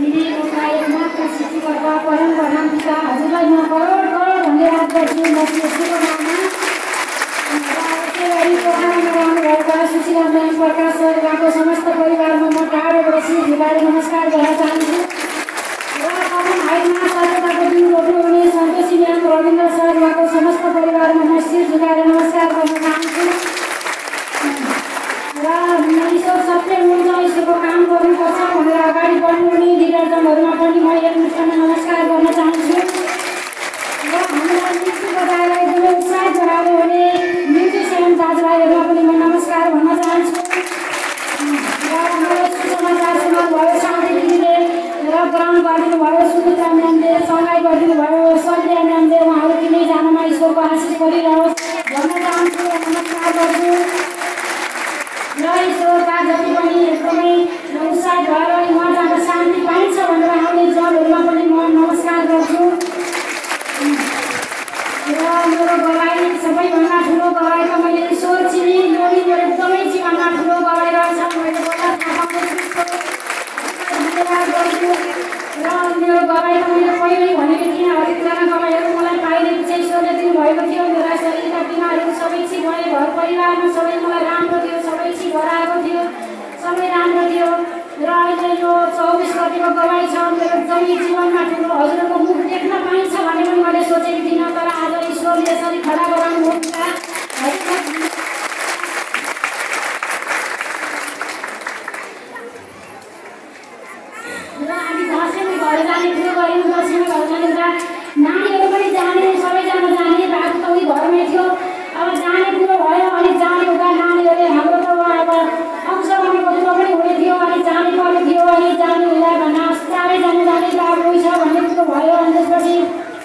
दिदी उसलाई मात्र सृष्टिकर्ता परम प्रधान पिता हजुरलाई म करोड करोड धन्यवाद गर्छु मसिएको नाममा। त्यसै पोखरामा रहनुभएका सुशीला म्याम प्रकाश सर उहाँको समस्त परिवारमा म टाढोबाट शिर झुकाएर नमस्कार गर्न चाहन्छु। र कमन हाइटमा सफलताको दिन रोप्नुहुने सन्तोषी म्याम रविन्द्र सर उहाँको समस्त परिवारमा म शिर झुकाएर नमस्कार गर्न चाहन्छु। र ईश्वर सत्य हुनुहुन्छ, ईश्वरको काम गर्नुपर्छ भनेर अगाडि बढ्नुहुने लिडरजनहरूमा पनि म एकमुष्टमा नमस्कार गर्न चाहन्छु। र हामीलाई मृत्यु बजाएर एकदमै उत्साहित गराउनु हुने म्युजिसियन दाजुभाइहरूमा पनि म नमस्कार भन्न चाहन्छु। र मलाई सुसमाचार सुनाउनुभयो साथी दिदीले र ग्रहण गरिदिनु भयो सुमित्रा म्यामले, सघाइ गरिदिनु भयो सन्ध्या म्यामले, उहाँहरू तिनैजनामा ईश्वरको आशिष परिरहोस् भन्न चाहन्छु, नमस्कार गर्छु। र ईश्वरका जति पनि एकदमै उत्साहित भएर उहाँ जहाँ शान्ति पाइन्छ भनेर आउने जनहरूमा पनि म नमस्कार गर्छु। र मेरो गवाई सबैभन्दा ठुलो गवाई त मैले ईश्वर चिने, यो मेरो एकदमै जीवनमा ठुलो गवाई रहेछ, मैले बोल्न थाहा पाउँछु, धन्यवाद गर्छु। र मेरो गवाई त मैले पहिल्यै भनेको थिएँ, हरेकजना गवाईहरू मलाई पाइरहेको छ, ईश्वरले दिनुभएको थियो। मेरा शरीरका बिमारहरू सबै ठिक भए, घर परिवारमा सबै मलाई राम्रो थियो, सबै ठिक भएर आएको थियो, सबै राम्रो थियो। र अहिले यो 24 गतिको गवाई छ, मेरो एकदमै जीवनमा ठुलो हजुरको मुख देख्न पाइन्छ भने पनि मैले सोचेको थिइनँ, तर आज ईश्वरले यसरी खडा गराउनुहुन्छ। र हामी दसैँमा घर जाने कुरो गऱ्यौँ, दसैँमा घर जाने कुरा नानीहरू पनि जाने, सबैजना जाने, बाबु त उही घरमै थियो। अब जाने कुरो भयो, अलिक जाने हुँदा नानीहरूले हाम्रो त अब अंश बनाएको पनि हुने थियो, अलिक जाने पर्ने थियो, अलिक जाने हुँदा भन्दा चारैजना जाने बाबु उही छ भन्ने कुरो भयो। अनि त्यसपछि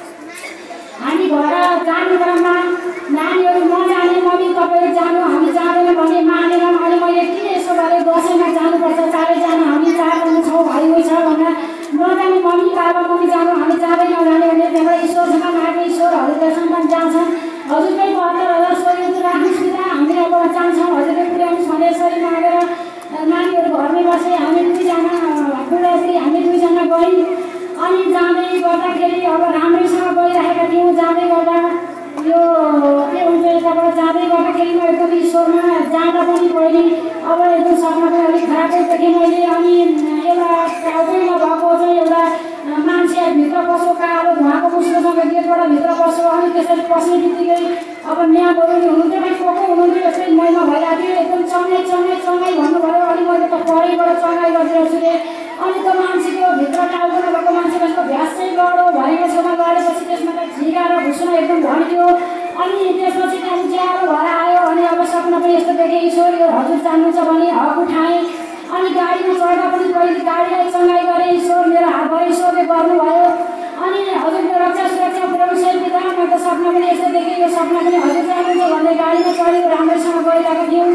हामी घर जाने क्रममा नानीहरू नजाने, मम्मी तपाईँहरू जानु, हामी जाँदैन भने मानेनौँ। अनि मैले किन यसो गरेँ, दसैँमा जानुपर्छ, चारैजना हामी चारजना छौँ, भाइ उही छ भनेर नजाने मम्मी बाबा मम्मी जानु, हामी चाँडै नजाने भने त्यहाँबाट ईश्वरसँग मागे, ईश्वरहरूले सन्तान जान्छन्, हजुरकै 72,000 स्वयं राख्नुहोस् पिता, हामी अब जान्छौँ, हजुरले पुर्याउनुहोस् भने यसरी मागेर नानीहरू घरमै बसे। हामी दुईजना बुढाबुढी हामी दुईजना गयौँ। अनि जाँदै गर्दाखेरि अब राम्रैसँग गइरहेका थियौँ, जाँदै गर्दा यो के हुन्छ यताबाट जाँदै गर्दाखेरि म एकदम ईश्वरमा जाँदा पनि पहिले अब एकदम सपना पनि अलिक खराबै देखेँ मैले। अनि एउटा टाउकोमा भएको चाहिँ एउटा मान्छे भित्र पस्यो, कालो धुवाको मुस्लोसँग गेटबाट भित्र पस्यो। अनि त्यसरी पस्ने बित्तिकै अब म्यामहरू नि हुनुहुन्थ्यो, पनि को हुनुहुन्थ्यो, यस्तै मैला भइरहेको थियो, एकदम चङ्गाइ चङ्गाइ चङ्गाइ भन्नुभयो। अनि मैले त परैबाट चङ्गाइ गरिदिएको छु रे। अनि त्यो मान्छेको भित्र टाउकोमा भएको मान्छे त्यसको भ्यास चाहिँ गढो भनेको छेउमा गढेपछि त्यसमा त झिगा र भुसुना एकदम धन्क्यो। अनि त्यसपछि त्यहाँ ज्यारो भएर आयो। अनि अब सपना पनि यस्तो देखेँ, ईश्वर यो हजुर जानुहुन्छ भने हक उठाएँ। अनि गाडीमा चढ्दा पनि पहिले गाडीलाई चङ्गाइ गरेँ, ईश्वर मेरो हातबाट ईश्वरले गर्नुभयो। अनि हजुरको रक्षा सुरक्षा पुऱ्याउनु सही पिता, म त सपना पनि यस्तो देखेँ, यो सपना पनि हजुर जानुहुन्छ भन्दै गाडीमा चढ्यो, राम्रैसँग गइरहेको थियौँ।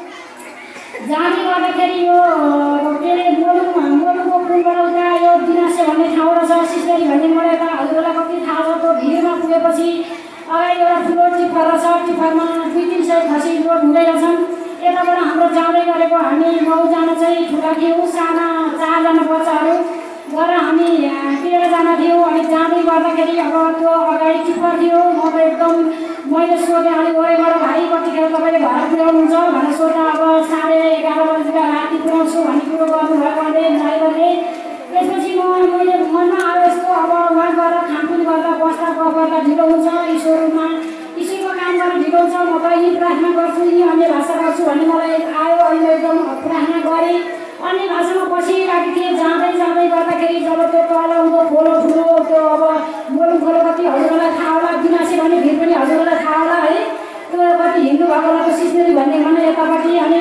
जाँदै गर्दाखेरि यो के अरे मोलुको पुलबाट उता यो दिनासे भन्ने ठाउँ रहेछ, सिस्टरी भन्ने, मलाई त हजुरलाई कति थाहा छ। त्यो भिरमा पुगेपछि अगाडि एउटा ठुलो टिफर रहेछ, टिफरमा 200-300 खसी रोड हुँदै रहेछन्। यताबाट हाम्रो जाँदै गरेको हामी 9जना चाहिँ ठुला थियौँ, साना 4जना बच्चाहरू गरेर हामी 13जना थियौँ। अनि जाँदै गर्दाखेरि अब त्यो अगाडि टिफर थियो, म त एकदम मैले सोधेँ अलिक वरैबाट, भाइ कतिखेर तपाईँले घर पुर्याउनुहुन्छ भनेर सोध्दा अब 11:30 बजीका राति पुर्याउँछु भन्ने कुरो गर्नुभयो भने ड्राइभरले। त्यसपछि मैले मनमा आयो यस्तो, अब उहाँ गएर खानपिन गर्दा बस्दा गफ गर्दा ढिलो हुन्छ, ईश्वरको काम गर्दा ढिलो हुन्छ, म त यी प्रार्थना गर्छु, यी अन्य भाषा गर्छु भन्ने मलाई आयो। अहिले एकदम प्रार्थना गरेँ, अन्य भाषामा बसिरहेको थिएँ। जाँदै जाँदै गर्दाखेरि जब त्यो तल उँधो खोलो ठुलो त्यो अब मोलु खोलो कति हजुरलाई थाहा होला, दिनासे भन्ने भिर पनि हजुरलाई थाहा होला है, त्यो कति हिन्दू भएको होला, त्यो सिस्नेरी भन्ने भने यतापट्टि। अनि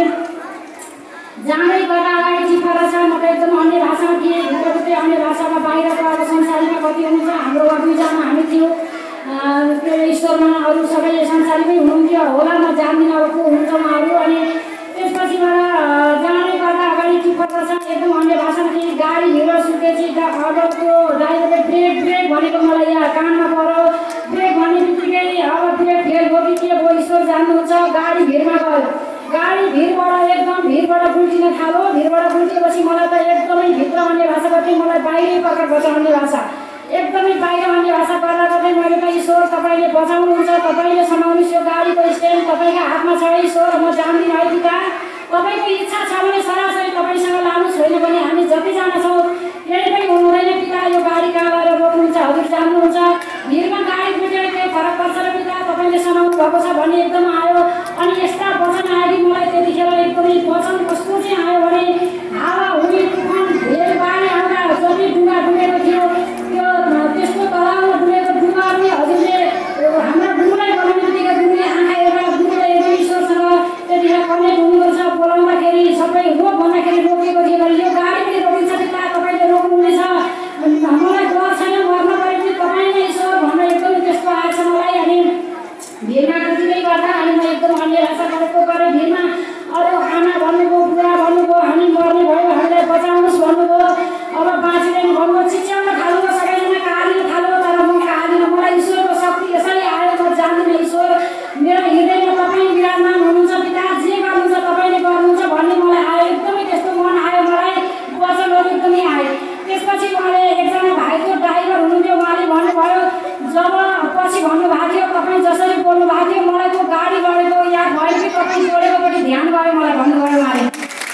जाँदै गर्दा अगाडि टिफर छ, म त एकदम अन्य भाषामा थिएँ, भित्रभित्रै अन्य भाषामा। बाहिरको अब संसारीमा कति हुनुहुन्छ, हाम्रो 2जना हामी थियौँ त्यो ईश्वरमा, अरू सबै संसारीमै हुनुहुन्थ्यो होला, म जान्दिनँ अब को हुनुहुन्छ उहाँहरू। अनि त्यसपछिबाट जाँदै गर्दा अगाडि टिफर छ, एकदम अन्य भाषामा थिएँ। गाडी भित्र सुकेपछि अब त्यो ड्राइभरले ब्रेक भनेको मलाई यहाँ कानमा पऱ्यो। ब्रेक भन्ने बित्तिकै अब ब्रेक फेल भयो कि के भयो, ईश्वर जान्नुहुन्छ। गाडी भिरमा गयो, गाडी भिरबाट एकदम भिरबाट उल्टिन थालो भिरबाट गुल्टिएपछि मलाई त एकदमै भित्र अन्य भाषा गर्थेँ मलाई बाहिरै प्रकट गर्छ अन्य भाषा एकदमै बाहिर अन्य भाषा गर्दा गर्दै मैले त ईश्वर तपाईँले बचाउनुहुन्छ तपाईँले समाउनुहोस् यो गाडीको स्ट्यान्ड तपाईँको हातमा छ ईश्वर म जान्दिनँ है पिता तपाईँको इच्छा छ भने सरासरी तपाईँसँग लानुहोस् होइन भने हामी जतिजना छौँ केही पनि हुनुहुँदैन पिता यो गाडी कहाँ गएर रोक्नुहुन्छ हजुर जान्नुहुन्छ भिरमा गाडी कुदेर केही फरक पर्छ र पिता तपाईँले समाउनु भएको छ भन्ने एकदम आयो अनि यस्ता वचन आयो कि मलाई त्यतिखेर एकदमै वचन कस्तो चाहिँ आयो भने हावा हुरी तुफान भेल बाढी आउँदा जति डुङ्गा डुबेको थियो त्यो त्यस्तो तलाउमा डुबेको डुङ्गा पनि हजुरले हाम्रा गुरुलाई बनाउने बित्तिकै गुरुले आँखा हेरेर गुरुले ईश्वरसँग त्यतिखेर कनेक्ट हुनुपर्छ बोलाउँदाखेरि सबै रोक भन्दाखेरि रोकेको थियो भने यो गाडी पनि रोकिन्छ पिता तपाईँले रोक्नुहुनेछ मलाई डर छैन मर्न पऱ्यो भने तपाईँ नै ईश्वर भनेर एकदमै त्यस्तो आएछ मलाई अनि भिरमा कुदिँदै गर्दा अनि म एकदम अन्य भाषा गरेँ भिरमा अरू आमा भन्नुभयो बुढा भन्नुभयो हामी मर्ने भयो हामीलाई बचाउनुहोस् भन्नुभयो अब बाँचिँदैन भन्नुभयो चिच्याउन थाल्नु सबैजना काँदिन थाल्यो तर म काँदिनँ मलाई ईश्वरको शक्ति यसरी आयो म जान्दिनँ ईश्वर मेरो हृदयमा तपाईँ विराजमान हुनुहुन्छ पिता जे गर्नुहुन्छ तपाईँले गर्नुहुन्छ भन्ने मलाई आयो एकदमै त्यस्तो मन आयो मलाई वचनहरू एकदमै आयो त्यसपछि उहाँले एकजना भाइको ड्राइभर हुनुहुन्थ्यो उहाँले भन्नुभयो जब पछि भन्नुभएको थियो तपाईँ जसरी बोल्नु भएको थियो मलाई त्यो गाडी गरेको या भयो कि तपाईँ जोडेकोपट्टि ध्यान गयो मलाई भन्नुभयो उहाँले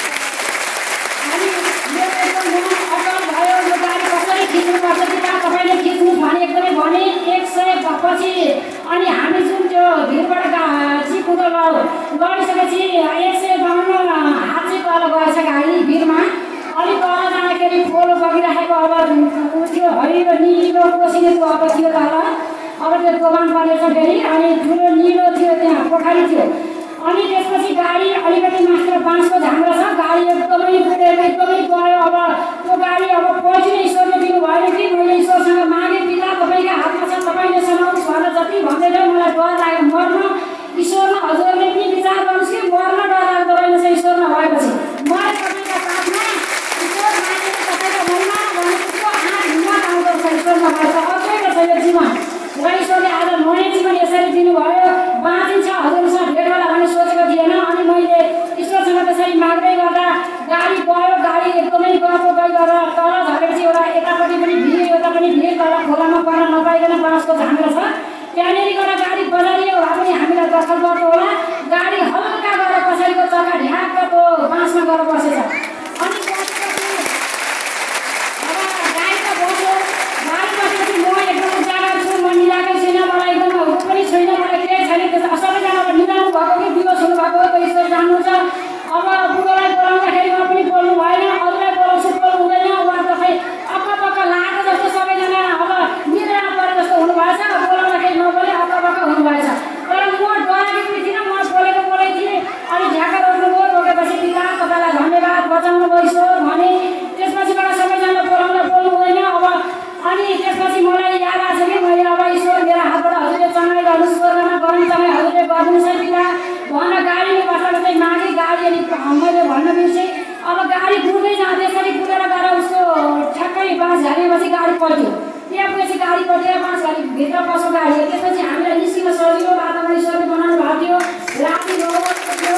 अनि मेरो एकदम मन अटल भयो यो गाडी कसरी खिच्नुपर्छ पिता तपाईँले खिच्नु भने एकदमै भने 100 पछि अनि हामी जुन त्यो भिरबाट चिपुँदो गइसकेपछि 152 हात चाहिँ तल गएछ गाडी भिरमा अलिक तल जाँदाखेरि खोलो बगिराखेको अब थियो हरियो निलो पसिनेको अब थियो तल अब त्यो दोकान बनेछ फेरि अनि ठुलो निलो थियो त्यहाँ पोखरी थियो अनि त्यसपछि गाडी अलिकति मात्र बाँसको झाङ्रो छ गाडी एकदमै कुदेर एकदमै गयो अब त्यो गाडी अब पछि नै ईश्वरले दिनुभयो कि मैले ईश्वरसँग मागेँ पिता तपाईँको हातमा छ तपाईँले समाउनुहोस् भनेर जति भन्दै थियो मलाई डर लाग्यो मर्न ईश्वरमा हजुरले पनि विचार गर्नुहोस् कि मर्न डर लाग्दो रहेछ ईश्वरमा भएपछि मलाई तपाईँका साथमा ईश्वर मागेर तपाईँको महिमा भनेको हात हिम्मत आउँदो रहेछ ईश्वरमा भएछ अचेको छ यो जीवन र ईश्वरले आज नयाँ जीवन यसरी दिनुभयो बाँचिन्छ हजुरसँग भेट होला भन्ने सोचेको थिएन अनि मैले ईश्वरसँग त्यसरी माग्दै गर्दा गाडी गयो गाडी एकदमै गएको गएर तल झरेपछि एउटा यतापट्टि पनि भिड यता पनि भिड तल खोलामा पर्न नपाइकन बाँसको झाङ्रो छ त्यहाँनिर गएर गाडी बजारियो भए पनि हामीलाई दखल गर्नु होला गाडी हल्का गएर कसैको जग्गा ढ्याक्कको बाँसमा गएर बसेछ अनि गाडी त बस्यो गाडी बसेपछि म एकदम जाडा छु म मिलाएकै छैन मलाई एकदम हुनु पनि छैन मलाई केही छैन सबैजना मिलाउनु भएको कि दिवस हुनुभएको त ईश्वर जान्नुहुन्छ अब बुढोलाई बोलाउँदाखेरि म पनि बोल्नु भएन अरूलाई बोलाउँछु बोल्नु हुँदैन उहाँ त खै अक्क लागेको जस्तो सबैजना अब मिलेर परे जस्तो हुनुभएछ बोलाउँदाखेरि नबोले अक्क हुनुभएछ तर म डराएको पनि थिइनँ म बोलेको थिएँ अनि ढ्याका रोक्नुभयो रोकेपछि पिता तपाईँलाई धन्यवाद बचाउनु भयो ईश्वर भने त्यसपछिबाट सबैजना बोलाउँदा बोल्नु हुँदैन अब अनि त्यसपछि मलाई याद आएको छ कि मैले अब ईश्वर मेरो हातबाट हजुरले चङ्गाइ गर्नुहोस् स्वर्गमा गरौँ तपाईँ हजुरले गरिदिनुहोस् है पिता भनेर गाडीले बस्दा चाहिँ मागे गाडी अनि मैले भन्न बिर्सेँ अब गाडी कुद्दै जाँदा यसरी कुदेर गएर उसको ठ्याक्कै बाँस झारेपछि गाडी पल्ट्यो त्यहाँ पुगेपछि गाडी पल्टेर बाँस घारी भित्र पस्यो गाडी त्यसपछि हामीलाई निस्किन सजिलो वातावरण ईश्वरले बनाउनु भएको थियो राति 9 बजेको थियो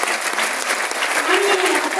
अनि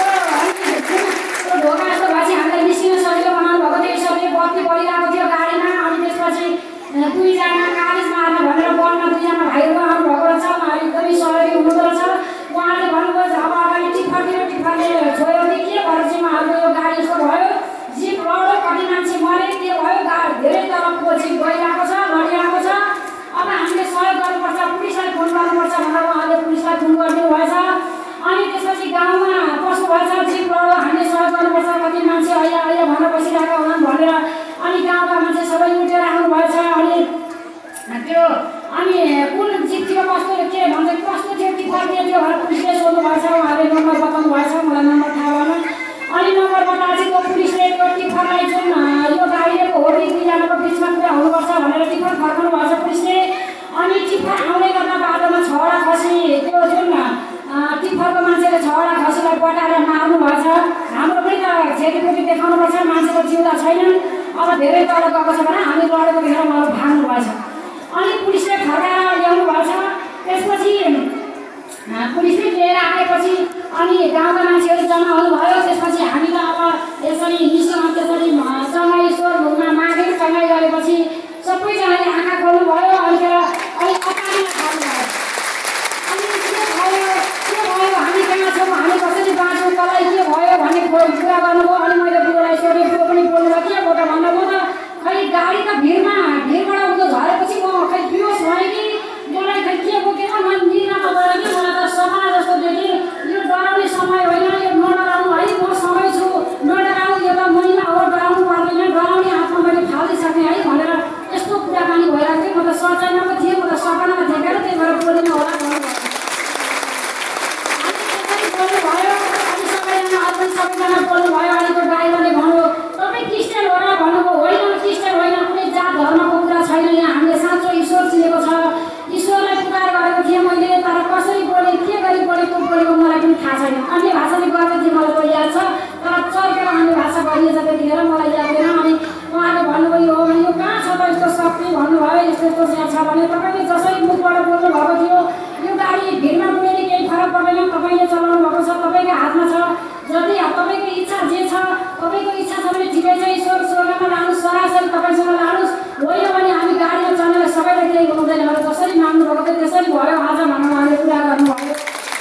त्यो ढोका जस्तो भएपछि हामीलाई निस्किन सजिलो बनाउनु भएको थियो ईश्वरले बत्ती बढिरहेको थियो गाडीमा अनि त्यसपछि 2 जना कागजमा हाल्न भनेर बलमा 2 जना भाइहरू आउनुभएको रहेछ उहाँहरू एकदमै सहयोगी हुनुहुँदो रहेछ उहाँले भन्नुभयो अब अगाडि टिफरले छोयो कि के भएर चाहिँ उहाँहरूको यो गाडी यसो भयो जिप लड्यो कति मान्छे मरे के भयो गाडी धेरै तरफको जिप गइरहेको छ लडिरहेको छ अब हामीले सहयोग गर्नुपर्छ पुलिसलाई फोन गर्नुपर्छ भनेर उहाँले पुलिसलाई फोन गरिदिनु भएछ अनि त्यसपछि गाउँमा पस्नु भएछ जिप लड्यो हामीले सहयोग गर्नुपर्छ कति मान्छे अहिले भनेर बसिरहेका होलान् भनेर अनि गाउँका मान्छे सबै उठेर आउनु भएछ अनि त्यो अनि कुन जिप थियो कस्तो के भन्छ कस्तो थियो टिफर के थियो भनेर पुलिसले सोध्नु भएछ उहाँले नम्बर बताउनु भएछ मलाई नम्बर थाहा भएन अनि नम्बर बताएपछि त्यो पुलिसले त्यो टिफरलाई जुन यो गाडीको हो कि 2 जनाको बिचमा पुरा हुनुपर्छ भनेर टिफर फर्काउनु भएछ पुलिसले अनि टिफर आउँदै गर्दा बाटोमा 6वटा खसी त्यो जुन टिफरको मान्छेले 6वटा खसीलाई पटाएर मार्नु भएछ हाम्रो पनि त क्षतिपूर्ति देखाउनुपर्छ मान्छेको जिउँदा छैनन् अब धेरै तल गएको छ भने हामी लडेको देखेर मलाई भाग्नु भएछ अनि पुलिसले फर्काएर ल्याउनु भएछ त्यसपछि पुलिसले लिएर आएपछि अनि गाउँका मान्छेहरू जम्मा हुनुभयो। त्यसपछि हामी त अब यसरी निस्क्यौँ। त्यसरी चङ्गाई ईश्वर ढुङ्गा मागे चङ्गाई गरेपछि सबैजनाले आँखा खोल्नुभयो। अनि अलिक अपारिन थाल्नुभयो। अनि के भयो हामी कहाँ छौँ, हामी कसरी बाँच्छौँ, तँलाई के भयो भन्ने कुरा गर्नुभयो। अनि मैले बुढोलाई सोधेँ, बुढो पनि बोल्नुभयो के हो त भन्दा म त खै गाडी त भिडबाट उयो झरेपछि म खै बेहोस भएँ कि मलाई खै के बोकेको म निद्रामा गएँ कि मलाई त सपना जस्तो देखेँ। यो डराउने समय होइन, यो नडराउनु है, म समय छु, नडराउनु, यो त महिला हो, डराउनु पर्दैन, डराउने हातमा मैले फालिसकेँ है भनेर यस्तो कुराकानी भइरहेको थियो। म त सचाइमा थिएँ, म त सपनामा थिएँ क्या, त्यही भएर बोलिन होला भन्नुभयो। बोल्नुभयो अनि सबैजना बोल्नुभयो। अनि त्यो ड्राइभरले भन्यो तपाईँ क्रिस्चियन हो र भन्नुभयो। होइन क्रिस्चियन होइन, कुनै जात धर्मको कुरा छैन यहाँ, हामीले साँचो ईश्वर चिनेको छ, ईश्वरलाई पुकार गरेको थिएँ मैले। तर कसरी बोलेँ, के गरी बोलेको मलाई पनि थाहा छैन। अन्य भाषाले गर्दै थिएँ, मलाई त याद छ, तर चर्केर अन्य भाषा गरिएछ त्यतिखेर मलाई याद छैन। अनि उहाँले भन्नुभयो यो कहाँ छ त यस्तो शक्ति भन्नुभयो, यस्तो यस्तो यहाँ छ भने तपाईँले जसरी मुखबाट बोल्नु भएको थियो यो गाडी भिडमा पुगेर केही फरक पर्दैन, तपाईँले चलाउनु भएको छ, तपाईँको हातमा छ, जति तपाईँको इच्छा जे छ, तपाईँको इच्छा छ भने ठिकै छ, ईश्वर स्वर्गमा लानुहोस्, सरासरी तपाईँसँग लानुहोस्, होइन भने हामी गाडीमा चढ्नेलाई सबैलाई केही हुँदैन भनेर जसरी माग्नु भएको थियो त्यसरी भयो आज भनेर उहाँले कुरा गर्नुभयो।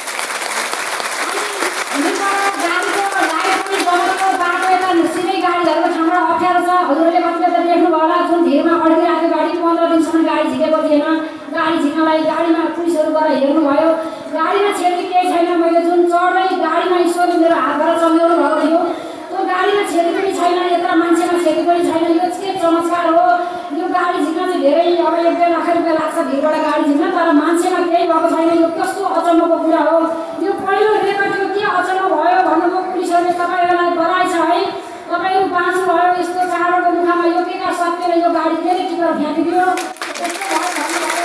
सिधै गाडीहरूको ठाउँमा अप्ठ्यारो छ, हजुरहरूले कतिले त देख्नुभयो होला, जुन भिडमा अड्किरहेको गाडी 15 दिनसम्म गाडी झिकेको थिएन। गाडी झिक्नलाई गाडीमा पुलिसहरू गएर हेर्नुभयो, गाडीमा क्षति केही छैन। मैले जुन चढ्दै गाडीमा ईश्वरले मेरो हातबाट चलाउनु भएको थियो त्यो गाडीमा क्षति पनि छैन, यत्र मान्छेमा क्षति पनि छैन। यो के चमत्कार हो, यो गाडी झिक्न चाहिँ धेरै अब 1-2 लाख रुपियाँ लाग्छ भिडबाट गाडी झिक्न, तर मान्छेमा केही भएको छैन। यो कस्तो अचम्मको कुरा हो, यो पहिलो रेकर्ड यो के अचम्म भयो भन्नुभयो पुलिसहरूले। तपाईँहरूलाई बधाई छ है, तपाईँहरू बाँच्नुभयो, यस्तो चाडको दुःखमा यो के का सकेर यो गाडी फेरि टिपेर फ्याँकिदियो, यस्तो भयो भन्नुभयो।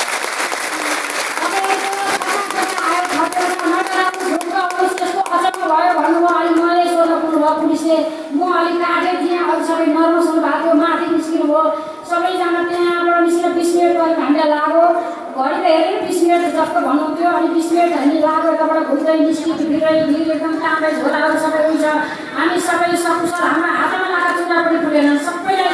यस्तो अचम्म भयो भन्नुभयो। अनि मलाई सोध्न पुग्नुभयो पुलिसले, म अलिक काटेँ थिएँ, अरू सबै नर्भस हुनु भएको थियो, माथि निस्किनु भयो सबैजना, त्यहाँबाट निस्केर 20 मिनट करिब हामीलाई लाग्यो। घडी त हेरेर 20 मिनट जस्तो भन्नुहुन्थ्यो। अनि 20 मिनट हामी लाग्यो, यताबाट घुम्दै निस्क्यो, भिड एकदम ताँबै झोलाहरू सबै हुन्छ, हामी सबै सकुशल, हाम्रो हातमा लगाएको चुरा पनि फुलेन, सबैलाई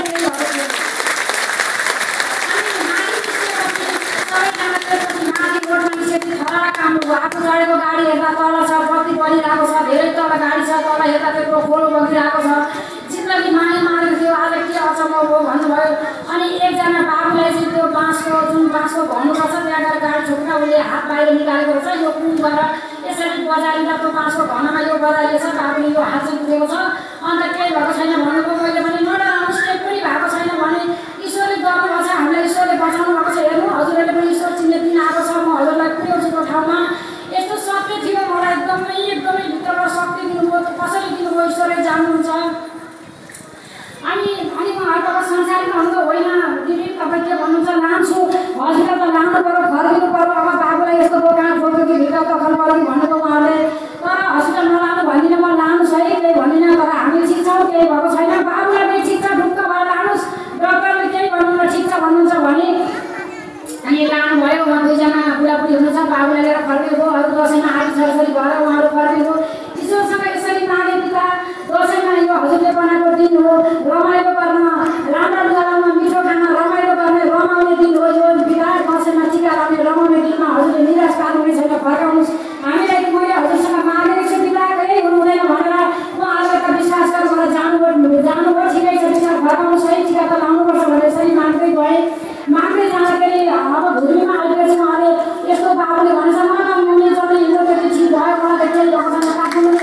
आफू चढेको गाडी हेर्दा तल छ, बत्ती बलिरहेको छ, धेरै तल गाडी छ, तल हेर्दा त्यत्रो खोलो बगिरहेको छ, चित्तले माया मारेको थियो, आज के अचम्म हो भन्नुभयो। अनि एकजना बाबुलाई चाहिँ त्यो जुन बाँसको भन्नुपर्छ त्यहाँ गएर गाडी छोपेर उसले हात बाहिर निकालेको रहेछ, यो कुन गएर यसरी बजारिँदा त्यो बाँसको घनमा यो बजारिएछ, बाबुले यो हात चाहिँ पुगेको छ, अन्त केही भएको छैन भन्नुभयो। मैले भने नडराउनुहोस्, केही पनि भएको छैन भने ईश्वरले गर्नुभएको छ, हामीलाई ईश्वरले बचाउनु भएको छ, हेर्नु हजुरहरूले पनि ईश्वर चिन्ने दिन आएको छ, म हजुरलाई पुर्याउँछु त्यो ठाउँमा। यस्तो शक्ति थियो मलाई, एकदमै भित्रबाट शक्ति दिनुभयो, कसरी दिनुभयो ईश्वरले जान्नुहुन्छ। अनि उहाँहरूको अब संसारमा हुनु होइन, दिदी तपाईँ के भन्नुहुन्छ, लान्छु हजुरलाई त लानु पऱ्यो, फर्किनु पऱ्यो, अब बाबुलाई यस्तो भयो कहाँ छोड्यो कि भित्र दखल पऱ्यो कि भन्नुभयो उहाँले। तर हस्पिटल नलानु भन्दिनँ, म लानुहोस् है, केही भन्दिनँ, तर हामी ठिक छौँ, केही भएको छैन, बाबुलाई पनि ठिक छ, ढुक्क भएर लानुहोस्, डक्टरले केही भन्नुहुन्न, ठिक छ भन्नुहुन्छ भने। अनि लानुभयो, उहाँ 2जना बुढाबुढी हुनुहुन्छ, बाबुलाई लिएर फर्किएको, अरू दसैँमा आदि छोराछोरी भएर उहाँहरू फर्किएको। ईश्वरसँग यसरी मागे पिता, दसैँमा यो हजुरले बनाएको दिन हो, रमाइलो गर्न, राम्रो लुगा मिठो खाना, रमाइलो गर्ने, रमाउने दिन हो यो पिता। दसैँमा टिका लगाउने रमाउने दिनमा हजुरले निराश पार्नुहुने छैन, फर्काउनुहोस्। हामीलाई मैले हजुरसँग मागेको छु पिता, केही हुनुहुँदैन भनेर उहाँहरूलाई त विश्वास गरेर जानुभयो, ठिकै छ पिता फर्काउनुहोस् है, टिका त लाउनुपर्छ भनेर यसरी माग्दै गएँ। माग्दै जाँदाखेरि अब भुर्मीमा आइपुगेपछि उहाँले यस्तो बाबुले भनेछ, म त मुनि चढ्दै हिँड्नु त्यति ठिक भयो, मलाई त केही भएको छैन, काट्नु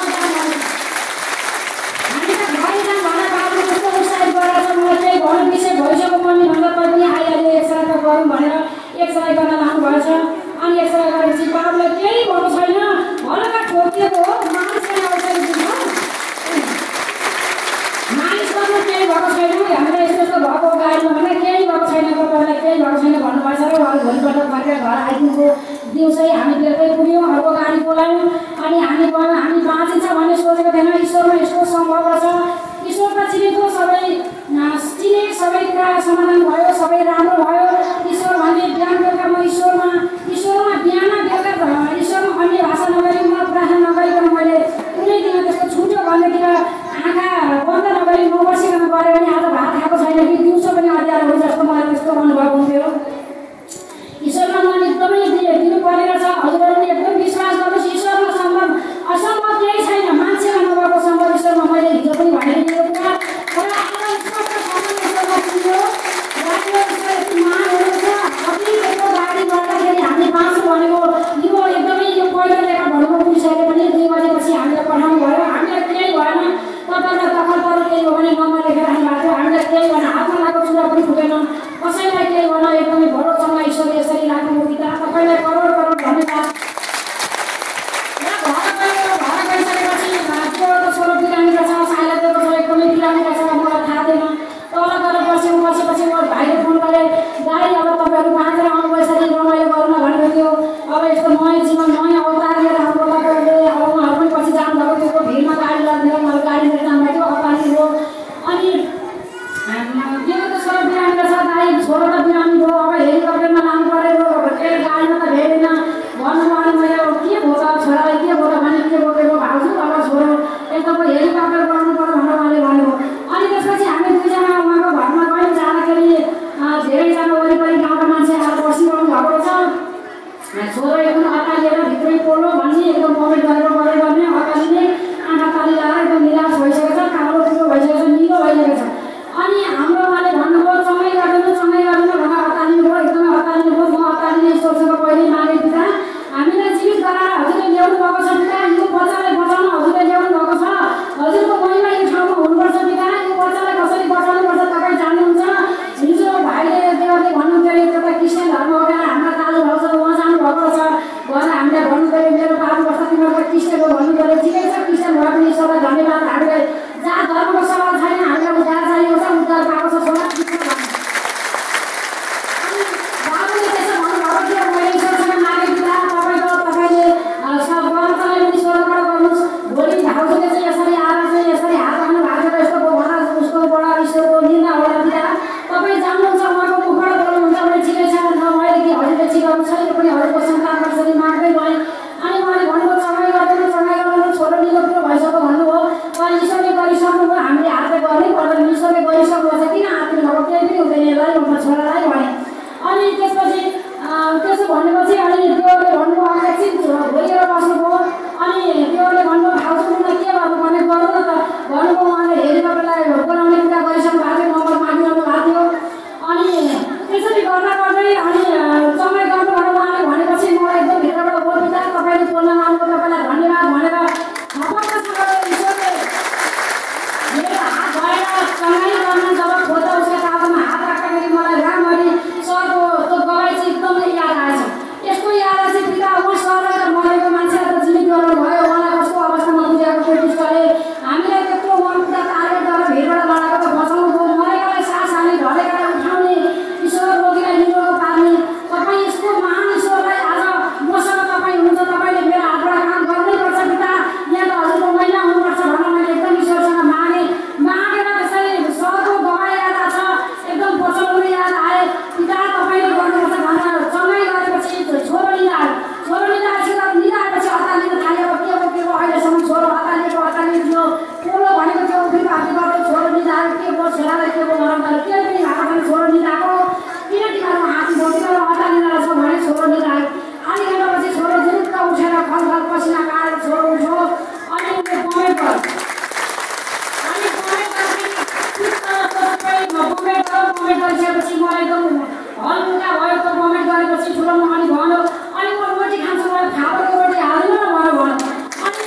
हामी त घरै जाउँ भनेर बाबुले कस्तो उत्साहित गरेर छ, मलाई केही भयो विषय भइसक्यो मम्मी भनेर तै पनि आइहाल्यो, एक्सरे त गरौँ भनेर एक्सरे गर्न लानुभएछ। अनि एक्सरे गरेपछि बाबुलाई केही भएको छैन, हल्का ठोकिएको हो, मानिसले औषधि दिन्छ, मालिस गर्नु केही भएको छैन, हामीलाई यस्तो यस्तो भएको गाडीमा भने केही भएको छैन, तपाईँलाई केही भएको छैन भन्नुभएछ र उहाँले भोलिपल्ट फर्केर घर आइपुग्यो। दिउँसै भनेदेखि आँखा बन्द नगरी 9 बजीसम्म गऱ्यो भने आज भात खाएको छैन कि दिउँसो पनि अँध्यारो हो जस्तो मलाई त्यस्तो अनुभव हुन्थ्यो। ईश्वरमा मन एकदमै दिनु परेको छ। हजुरहरूले एकदम विश्वास गर्नुहोस्, ईश्वरमा सम्भव असम्भव केही छैन। मान्छेमा नभएको सम्भव ईश्वरमा, मैले हिजो पनि भनिदिएको कुरा। तर आज स्पष्ट सम्बन्ध ईश्वरमा पुग्यो। गाडीमा ईश्वर यति महान हुनुहुन्छ। अतिको गाडी गर्दाखेरि हामीले बाँच्नु भनेको यो एकदमै यो पहिलो लेखा भर्नु पुगिसके पनि 2 बजेपछि हामीलाई पठाउनु भयो। हामीलाई केही भएन, तपाईँलाई दखल पऱ्यो केही हो भने नम्बर लेखेर राख्नुभएको थियो। हामीलाई केही भएन, हातमा लागेको चुरा पनि फुटेन, कसैलाई केही भएन। एकदमै भरोसँग ईश्वरले यसरी राख्नु पिता, तपाईँलाई करोड करोड धन्यवाद। घर गइसकेपछि त्यो छोरो बिरामीको छ, साइला दिएको छ, एकदमै बिरामीको छ, मलाई थाहा थिएन। तल गएर बसेपछि म भाइले फोन गरेँ, दाइ अब तपाईँहरू बाँचेर आउनुभयो, यसरी रमाइलो गरौँ न भनेको थियो। अब यस्तो नयाँ जीवन नयाँ अवतार लिएर हाम्रो तपाईँहरूले अब उहाँहरू पनि पछि जानुभएको थियो। भिडमा गाडी लगिदिएर उहाँहरू गाडी लिएर जानुभएको थियो, अपारी हो। अनि त्यो त छोरो बिरामीको छ, दाइ छोरो त बिरामी भयो, अब हेलिकप्टरमा लानु पऱ्यो, गाडीमा त भेट्दैन भन्नुभयो। अनि मैले के भयो त छोरालाई के भयो त भने के बोकेको भाउजू अब छोरो एकदम हेलिकप्टर बनाउनु पर्यो भनेर उहाँले भन्नुभयो। अनि त्यसपछि हामी दुईजना उहाँको घरमा गयौँ। जाँदाखेरि धेरैजना वरिपरि गाउँका मान्छे आएर बसिरहनु भएको छ। छोरो एकदम अत्तालिएर भित्रै पोलो भन्ने एकदम कमेन्ट गरेर गर्ने अत्तालिने आँखा ताली लगाएर एकदम निराश भइसकेको छ, कालो कुरो भइसकेको छ, निलो भइसकेको छ। अनि हाम्रो उहाँले भन्नुभयो सँगै गर्दैन भनेर अत्तालिनु भयो, एकदमै अत्तालिनु भयो। म अत्तालिने सोचेको पहिले मागे पिता, हामीलाई जीवित गराएर हजुरले ल्याउनु भएको छ पिता, यो बच्चालाई बचाउन हजुरले ल्याउनु भएको छ। हजुरको महिमा यो ठाउँमा हुनुपर्छ पिता, यो बच्चालाई कसरी बचाउनुपर्छ तपाईँ जान्नुहुन्छ। हिजो भाइले देवरले भन्नुहुन्थ्यो एउटा क्रिस्चियन धर्म हो क्या, हाम्रा कालो भाउ छ उहाँ जानुभएको छ भनेर हामीलाई भन्नुभयो। मेरो पाप वर्ष तिमीहरूको क्रिस्चियन हो भन्नुभयो। ठिकै छ, क्रिस्चियन भए पनि सबलाई धन्यवाद। हामीलाई जहाँ धर्मको सवाल छैन, हामीलाई उद्धार चाहिएको छ, उद्धार पाएको छ छोरा। अनि बाबुले त्यसो भन्नुभएको थियो, मैले ईश्वरसँग मागेँ पिता तपाईँले सब गलतलाई पनि स्वर्गबाट गर्नुहोस्। भोलि भाउजूले चाहिँ यसरी आएर चाहिँ यसरी हात राख्नु भएको छ, यस्तो भनेर उसकोबाट ईश्वरको निन्दा होला पिता। तपाईँ जान्नुहुन्छ उहाँको मुखबाट बोल्नुहुन्छ भने ठिकै छ, मैले कि हजुरले ठिक गर्नु छैन पनि हजुरको सन्तानको यसरी माग्दै गएँ। अनि उहाँले भन्नुभयो चढाइ गर्दैन छोरो निलो कुरो भइसक्यो भन्नुभयो। तर ईश्वरले गरिसक्नुभयो, हामीले हातले गर्नै पर्दैन। ईश्वरले गरिसक्नु छ, किन हातले भएको केही पनि हुँदैन यसलाई एउटा छोरालाई भने। अनि त्यसपछि त्यसो भनेपछि अनि देवरले भन्नुभयो एकछिन भोलिएर बस्नुभयो। अनि देवरले भन्नुभयो भाउजूलाई के गर्नु भने गरौँ न त भन्नुभयो। उहाँले हेलिकप्टरलाई बोलाउने कुरा गरिसक्नु भएको थियो, नम्बर मागिरहनु भएको थियो। अनि त्यसरी गर्दा गर्दै अनि समय गर्नु भनेर उहाँले भनेपछि मलाई एकदम भित्रबाट बोल पिता तपाईँले बोल्न लानुभयो, तपाईँलाई धन्यवाद भनेर ईश्वरले मेरो हात भएर सँगै गर्न जब खोज्दा उसको टाउकोमा हात राख्दाखेरि मलाई राम्ररी सरको त्यो गवाई चाहिँ एकदमै याद आएछ। यस्तो याद आएछ पिता, उहाँ सरलाई त मरेको मान्छेलाई त जीवित गर्नु भयो, उहाँलाई कस्तो अवस्थामा पुगेको त्यो पुस्तकले हामीलाई त्यत्रो उहाँको टार्गेट गरेर भिडबाट लडाएको त बचाउनु भयो। मरेकालाई सास हाल्ने, ढलेकालाई उठाउने, ईश्वर रोगीलाई निरोग पार्ने तपाईँ यस्तो महान ईश्वरलाई आज मसँग तपाईँ हुनुहुन्छ। तपाईँले मेरो हातबाट काम गर्नैपर्छ पिता, यहाँ त हजुरको महिला हुनुपर्छ भनेर मैले एकदम ईश्वरसँग मागेर त्यसरी सरको गवाई याद आएछ, एकदम बचाउनु याद आए। पिता तपाईँले गर्नुपर्छ भनेर सँगै गरेपछि छोरो लिँदा आयो। छोरो लिँदा आएपछि अत्तालिन थाल्यो। अब के बोकेको अहिलेसम्म छोरो अत्तालिएको थियो, पोलो भनेको थियो, उफ्रिको हातले गर्दै छोरो लिँदा आयो। के भयो छोरालाई के भयो नरम गऱ्यो, केही पनि भएको छैन। छोरो लिँदा आएको किन टिकामा हात बोकेर अत्तालिन रहेछ भने छोरो लिँदा आयो। आधी घन्टापछि छोरो जुरुक्क उठेर खलखल पसिना गाएर छोरो उठ्यो। अनि उसले कमेन्ट गर्यो। अनि कमेन्ट गरिसकेपछि मलाई एकदम हल्का भयो। त्यो कमेन्ट गरेपछि ठुलो अनि भन्यो, अनि म रोटी खान्छु, मलाई फापरको रोटी हाल्नु न भनेर भन्यो। अनि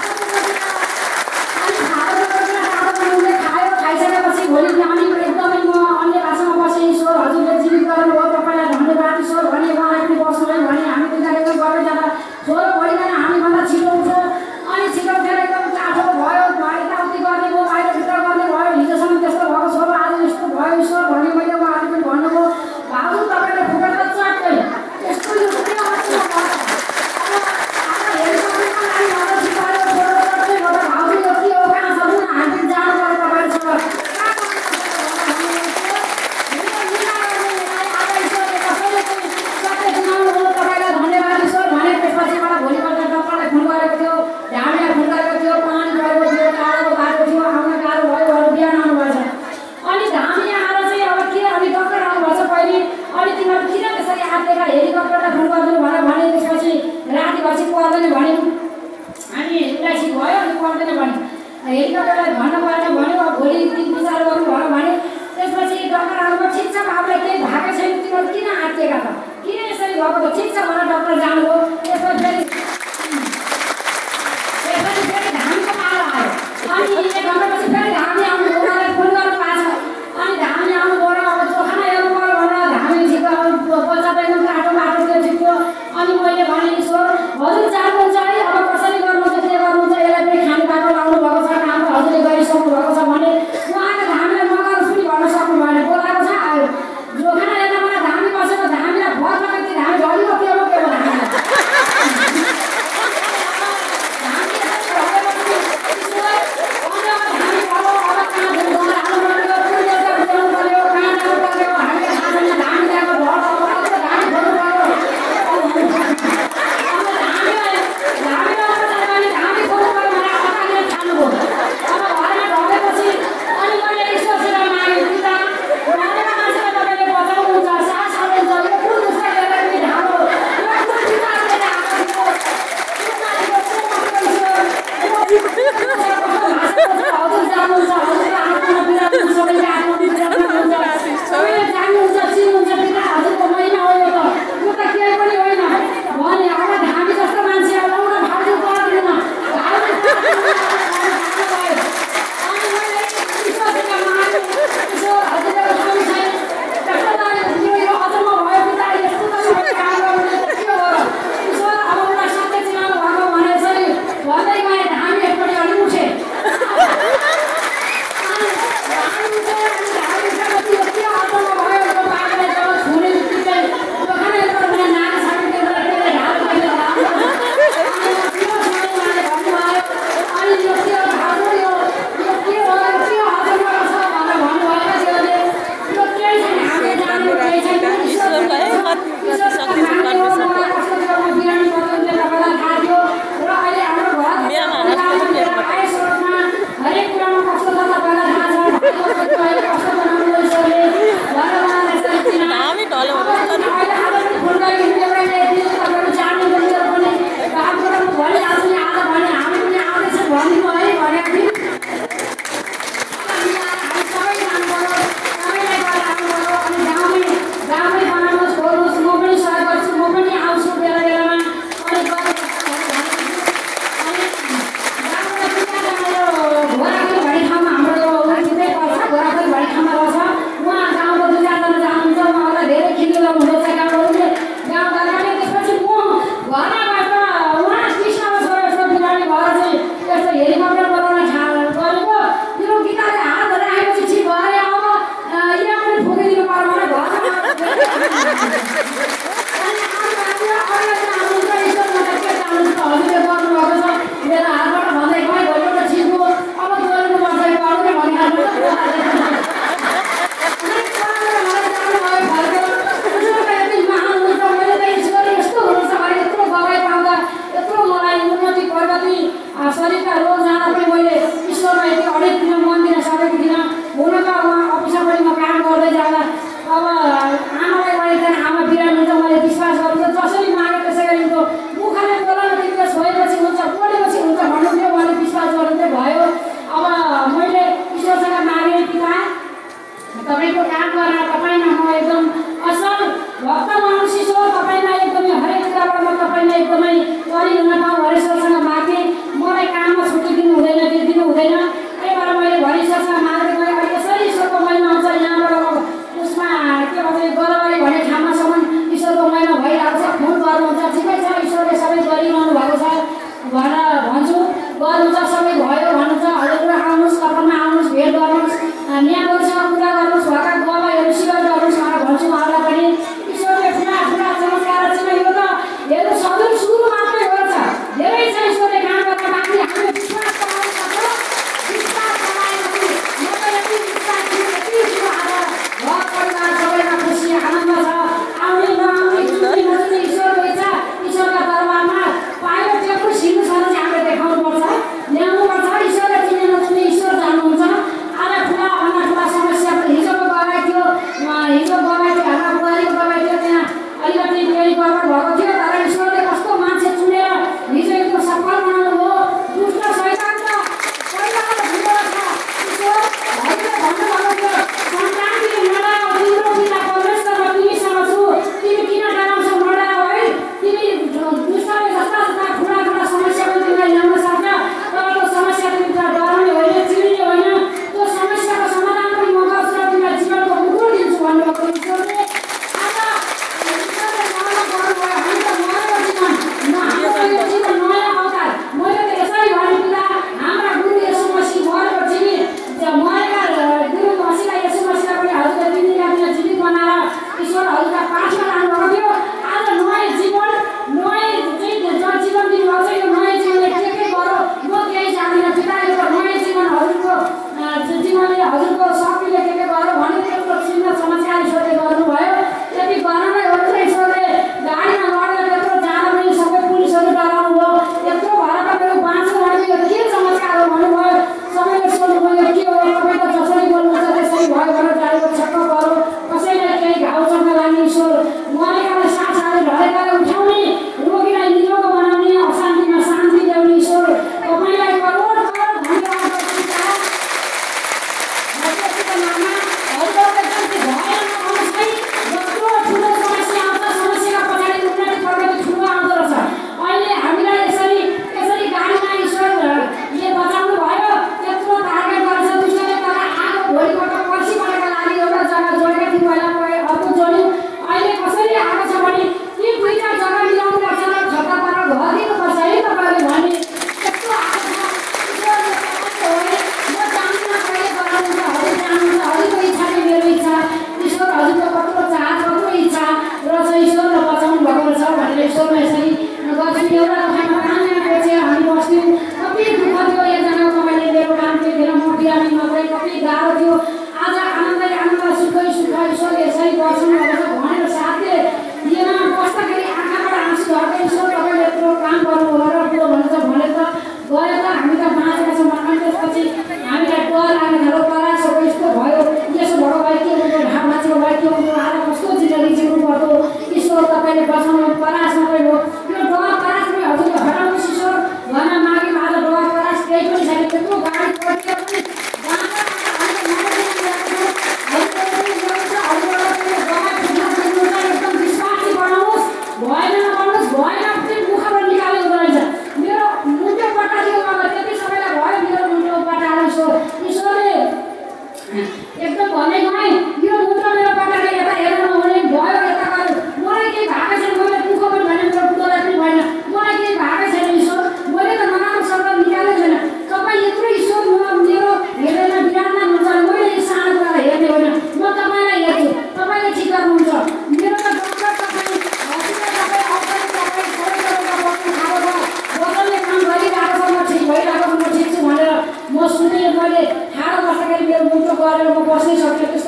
फापरको रोटी उसले खायो। खाइसकेपछि भोलि बिहान एकदमै म अन्य भाषामा बसेँ। ईश्वर हजुरले जीवित गर्नुभयो, तपाईँलाई धन्यवाद ईश्वर भने उहाँलाई पनि बस्नुभयो भने हामी दुईजना एकदम गर्दै जाँदा छोरो भोलिकन हामीभन्दा छिटो उठ्यो। अनि छिटो उठेर एकदम टाढो भयो, यताउति गर्ने भयो, बाहिरभित्र गर्ने भयो। हिजोसम्म त्यस्तो भएको छोरो आज यस्तो भयो ईश्वर भने मैले उहाँले पनि भन्नुभयो भाउजू तपाईँले फुकेर चट्टै यस्तो हेलिकप्टरलाई भन्न परेन भन्यो भोलि दिन विचार गर्नु भयो भने त्यसपछि डाक्टर आउनुभयो ठिक छ बाबुलाई केही भएको छैन तिमीहरू किन आत्तिएका त किन यसरी भएको त ठिक छ भनेर डाक्टर जानुभयो त्यसपछि फेरि घामको पालो आयो अनि 1 घन्टापछि फेरि घामले आउनु उनीहरूलाई फोन गर्नु भएको छ अनि घामले आउनु गएर अब जोखाना हेर्नु पऱ्यो भनेर घामले झिक्यो बच्चाको बाटो त्यो झिक्यो अनि मैले भने ईश्वर हजुर जानुहुन्छ है अब कसरी गर्नुहुन्छ के गर्नुहुन्छ यसलाई पनि खाने बाटो लाउनु भएको छ काम हजुरले गरिसक्नु भएको छ भने उहाँले घामलाई मगाउनु पनि भन्न सक्नु भएन बोलाएको छ आयो जोखाना हेर्न मलाई घामी बसेको घामीलाई भर लगाएको घाम झरीको के हो घामीलाई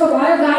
भयो